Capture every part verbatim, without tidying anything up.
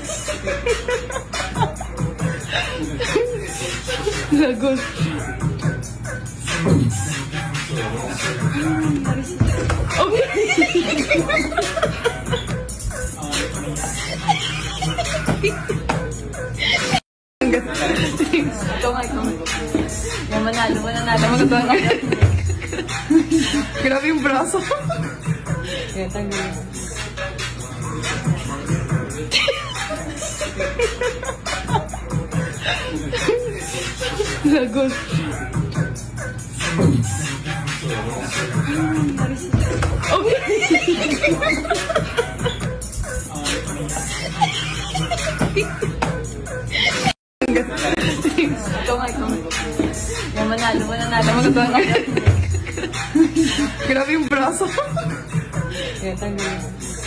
Lagot. Okay. Ito nga, ito nga. Yung manalo, manalo, manalo. Grabe yung braso. Kaya tanggalin. Lagot. Okay. Ito nga, ito nga. Yung manalo, manalo, manalo. Grabe yung braso. Kaya tanggalin.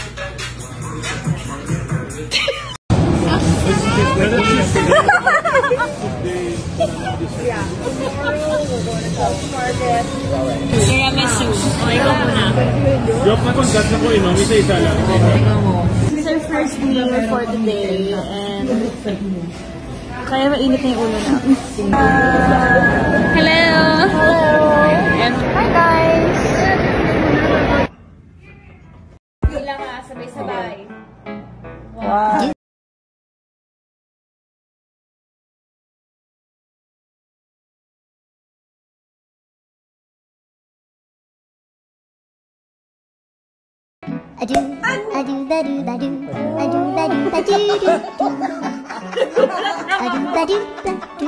Yeah, tomorrow we're going to South Market. Kaya miss you. Okay ko muna. Joke na contact na po, inom. Isa-isa lang. This is our first meal for today and kaya mainit na yung ulo na. Hello! Hello! And Hi guys! Hila ka, sabay-sabay. Wow! I do, I do, da do, da do, I do, da do, da do, do. I do, da do, da.